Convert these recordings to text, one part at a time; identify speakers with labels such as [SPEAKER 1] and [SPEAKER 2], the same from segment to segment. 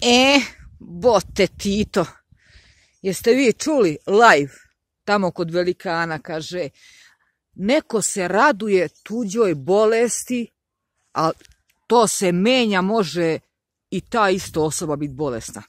[SPEAKER 1] Bote Tito, jeste vi čuli live tamo kod velikana, kaže, neko se raduje tuđoj bolesti, a to se menja, može i ta isto osoba biti bolesna.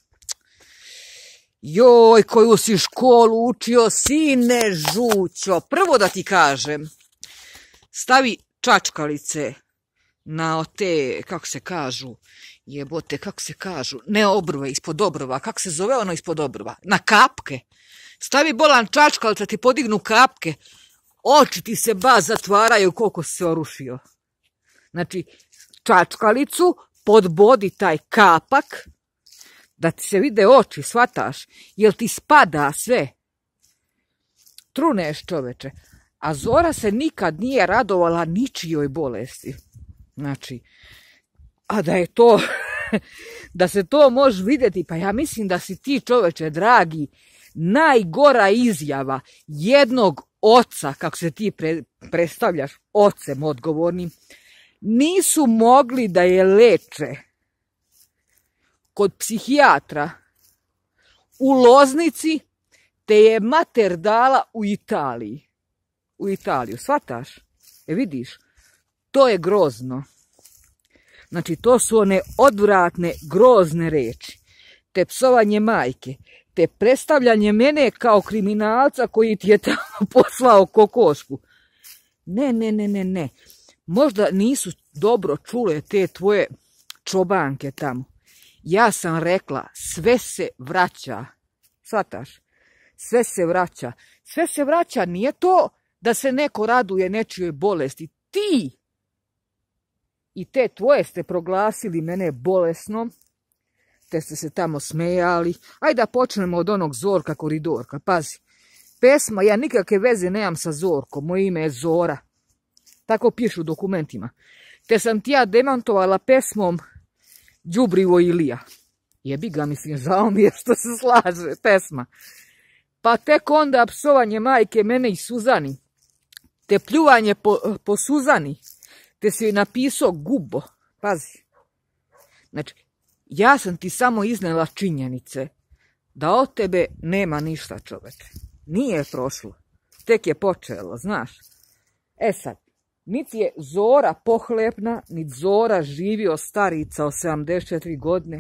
[SPEAKER 1] Joj, koju si školu učio, sine žućo. Prvo da ti kažem, stavi čačkalice na te, kako se kažu, jebote, kako se kažu, ne obrve, ispod obrva, kako se zove ono ispod obrva, na kapke. Stavi bolan čačkalica, ti podignu kapke, oči ti se zatvaraju koliko se orušio. Znači, čačkalicu, podbodi taj kapak, da ti se vide oči, shvataš, jel ti spada sve. Truneš, čoveče. A Zora se nikad nije radovala ničijoj bolesti. Znači, a da je to, da se to može vidjeti, pa ja mislim da si ti, čoveče, dragi, najgora izjava jednog oca, kako se ti predstavljaš, ocem odgovornim, nisu mogli da je leče kod psihijatra u Loznici, te je mater dala u Italiji. U Italiju, shvataš? Vidiš, to je grozno. Znači, to su one odvratne, grozne reči. Te psovanje majke, te predstavljanje mene kao kriminalca koji ti je tamo poslao kokošku. Ne. Možda nisu dobro čule te tvoje čobanke tamo. Ja sam rekla, sve se vraća. Shvataš? Sve se vraća. Sve se vraća, nije to da se neko raduje nečijoj bolesti. Ti i te tvoje ste proglasili mene bolesnom, te ste se tamo smejali. Ajde da počnemo od onog Zorka Koridorka. Pazi, pesma, ja nikakve veze nemam sa Zorkom, moje ime je Zora. Tako pišu u dokumentima. Te sam ti ja demantovala pesmom Đubrivo Ilija. Jebi ga, mislim, žao mi je što se slaže pesma. Pa tek onda psovanje majke mene i Suzani. Te pljuvanje po Suzani. Te si joj napisao Gubo. Pazi. Znači, ja sam ti samo iznela činjenice da od tebe nema ništa, čoveče. Nije prošlo. Tek je počelo, znaš. Sad, niti je Zora pohlepna, niti Zora živio starica od 74 godine,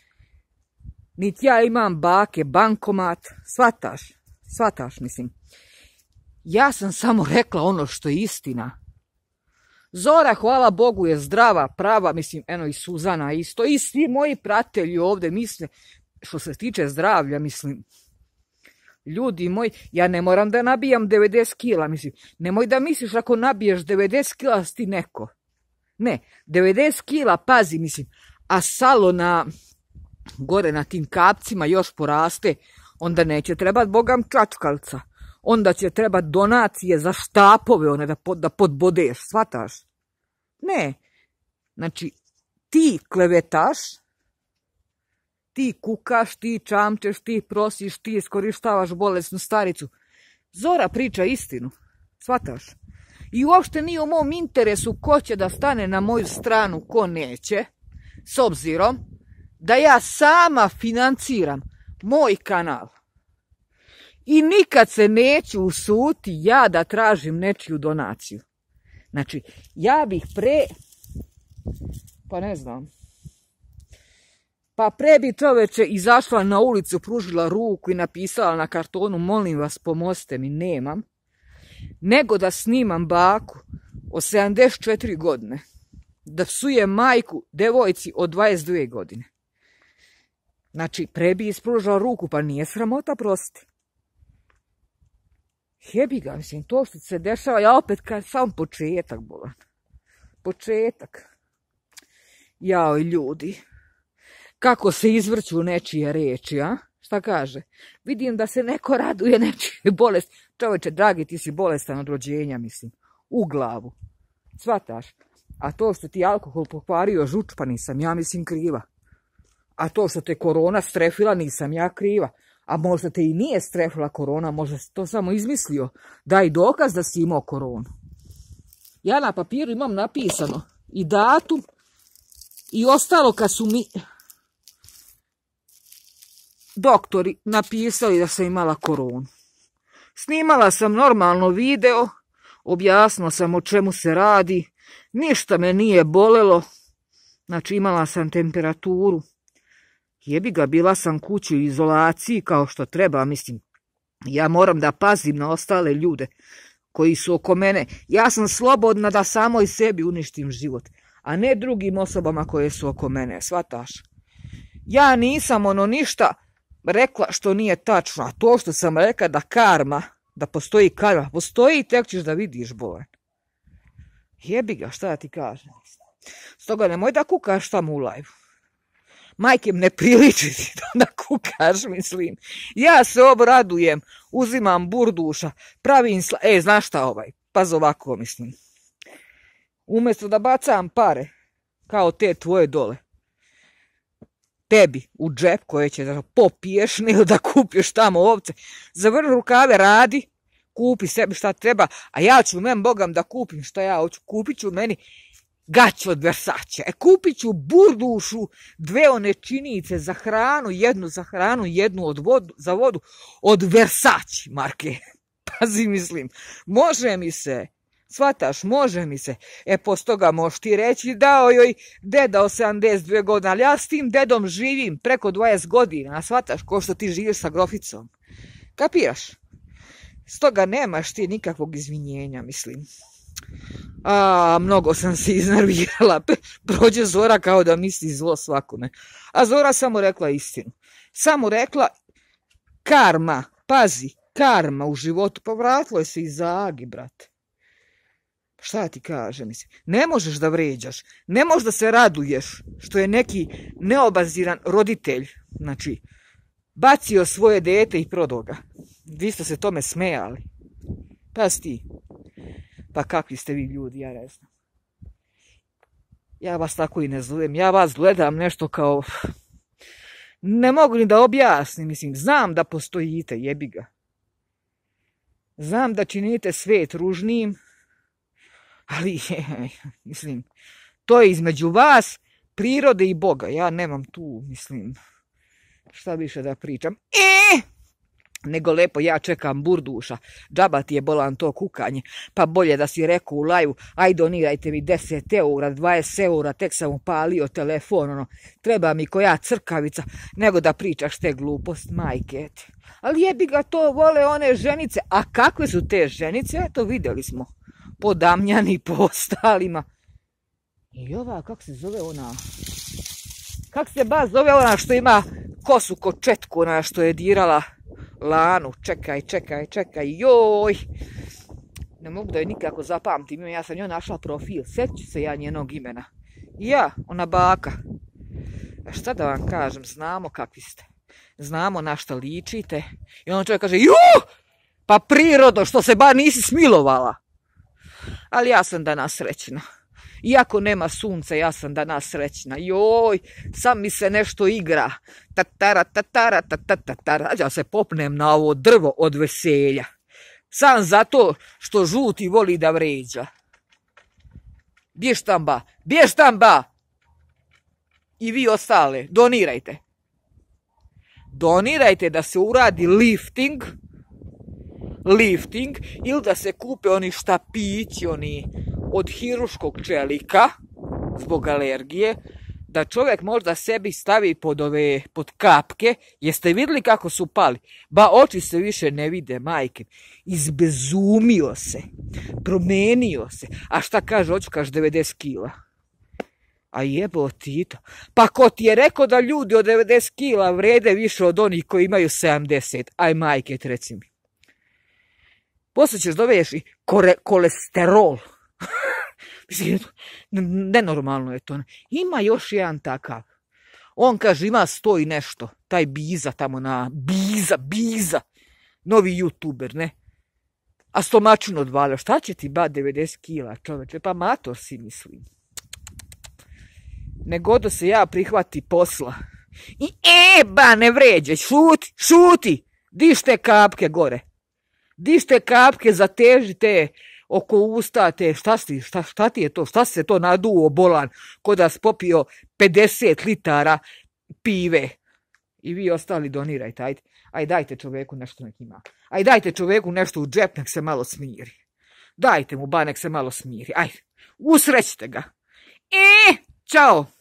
[SPEAKER 1] niti ja imam bake, bankomat, shvataš, mislim. Ja sam samo rekla ono što je istina. Zora, hvala Bogu, je zdrava, prava, mislim, eno i Suzana isto, i svi moji pratitelji ovdje misle, što se tiče zdravlja, mislim, ljudi moji, ja ne moram da nabijam 90 kila, mislim, nemoj da misliš ako nabiješ 90 kila si ti neko. Ne, 90 kila, pazi, mislim, a salo gore na tim kapcima još poraste, onda neće trebat bogam čačkalca. Onda će trebati donacije za štapove, one da podbodeš, shvataš? Ne. Znači, ti klevetaš, ti kukaš, ti čamčeš, ti prosiš, ti iskorištavaš bolesnu staricu. Zora priča istinu, shvataš? I uopšte nije u mom interesu ko će da stane na moju stranu, ko neće, s obzirom da ja sama financiram moj kanal. I nikad se neću usuti ja da tražim nečiju donaciju. Znači, ja bih pre bi čoveče izašla na ulicu, pružila ruku i napisala na kartonu, molim vas, pomozite mi, nemam, nego da snimam baku od 74 godine, da psuje majku devojci od 22 godine. Znači, pre bi ispružila ruku, pa nije sramota, prosti. Jebi ga, mislim, to što se dešava, ja opet kažem, sam početak, bolan. Početak. Jao, ljudi, kako se izvrću nečije reči, a? Šta kaže? Vidim da se neko raduje nečije bolesti. Čoveče, dragi, ti si bolestan od rođenja, mislim, u glavu. Shvataš? A to što ti alkohol pokvario žuč, pa nisam ja, mislim, kriva. A to što te korona strefila, nisam ja kriva. A možda te i nije strefila korona, možda si to samo izmislio. Daj dokaz da si imao koronu. Ja na papiru imam napisano i datum i ostalo kad su mi doktori napisali da sam imala koronu. Snimala sam normalno video, objasnila sam o čemu se radi, ništa me nije bolelo, znači imala sam temperaturu. Jebi ga, bila sam kući u izolaciji kao što treba, mislim, ja moram da pazim na ostale ljude koji su oko mene. Ja sam slobodna da samo i sebi uništim život, a ne drugim osobama koje su oko mene, shvataš? Ja nisam ništa rekla što nije tačno, a to što sam rekla da postoji karma, postoji i tek ćeš da vidiš bolan. Jebi ga, šta da ti kažem? Stoga nemoj da kukaš tamo u live. Majke, ne priliči ti da kukaš, mislim. Ja se obradujem, uzimam burduša, pravim znaš šta paz ovako, mislim. Umjesto da bacam pare, kao te tvoje dole, tebi u džep koje će da popiješ ili da kupiš tamo ovce, zavrni rukave, radi, kupi sebi šta treba, a ja ću bogam da kupim šta ja hoću, kupit ću meni gaće od Versace, kupit ću burdušu, 2 one činice za hranu, jednu za vodu od Versace marke. Pazi, mislim, može mi se, shvataš, može mi se. Posto toga možeš ti reći dao joj deda od 72 godine, ali ja s tim dedom živim preko 20 godina, shvataš, ko što ti živiš sa groficom. Kapiraš? Stoga nemaš ti nikakvog izvinjenja, mislim. Mnogo sam se iznervirala. Prođe Zora kao da misli zlo svakome. A Zora samo rekla istinu. Samo rekla karma, pazi, karma u životu. Povratilo je se iz Agi, brate. Šta ti kaže, mislim? Ne možeš da vređaš, ne možeš da se raduješ što je neki neobaziran roditelj, znači, bacio svoje dete i prodao ga. Vi ste se tome smejali. Pas ti. Pa kakvi ste vi ljudi, ja ne znam. Ja vas tako i ne zovem, ja vas gledam nešto kao... Ne mogu ni da objasnim, mislim, znam da postojite, jebi ga. Znam da činite svet ružnijim, ali, mislim, to je između vas, prirode i Boga. Ja nemam tu, mislim, šta više da pričam. Nego lepo, ja čekam burduša, džaba ti je bolan to kukanje, pa bolje da si rekao u laju, aj donirajte mi 10 eura, 20 eura, tek sam upalio telefon, treba mi koja crkavica, nego da pričaš te glupost, majke ti. Ali jebi ga, to vole one ženice, a kakve su te ženice, eto vidjeli smo, po Damjani, po ostalima. I ova, kako se zove ona, kako se ba zove ona što ima kosu ko četku, ona što je dirala Lanu, čekaj, joj, ne mogu da joj nikako zapamtim, ja sam njoj našla profil, sjeću se ja njenog imena. Ja, ona baka. A šta da vam kažem, znamo kakvi ste, znamo na šta ličite. I on čovjek kaže, pa prirodo, što se bar nisi smilovala. Ali ja sam danas srećna. Iako nema sunca, ja sam danas srećna. Joj, sam mi se nešto igra. Tatara. Ja se popnem na ovo drvo od veselja. Sam zato što žuti voli da vređa. Bješ tam ba. I vi ostale, donirajte. Donirajte da se uradi lifting ili da se kupe oni štapići, oni od hiruškog čelika, zbog alergije, da čovjek možda sebi stavi pod kapke. Jeste vidjeli kako su pali? Ba oči se više ne vide, majke. Izbezumio se, promenio se. A šta kaže, hoću kaž 90 kila. A jebo Tito. Pa ko ti je rekao da ljudi od 90 kila vrede više od onih koji imaju 70? Aj majke, reci mi. Poslije ćeš dovesti kolesterol. Mislim, nenormalno je to. Ima još jedan takav. On kaže ima 100 i nešto. Taj Biza tamo na... Biza. Novi youtuber, ne? A stomačinu odvalio. Šta će ti ba 90 kila, čoveče? Pa mator si, mislim. Negodo se ja prihvati posla. I ne vređaj, šuti. Diš te kapke gore. Diš te kapke, zateži te oko usta, te, šta ti je to? Šta se to naduo bolan ko da si popio 50 litara pive? I vi ostali donirajte, ajde. Ajde, dajte čoveku nešto nek ima. Ajde, dajte čoveku nešto u džep, nek se malo smiri. Dajte mu, nek se malo smiri. Ajde, usrećite ga. Ćao!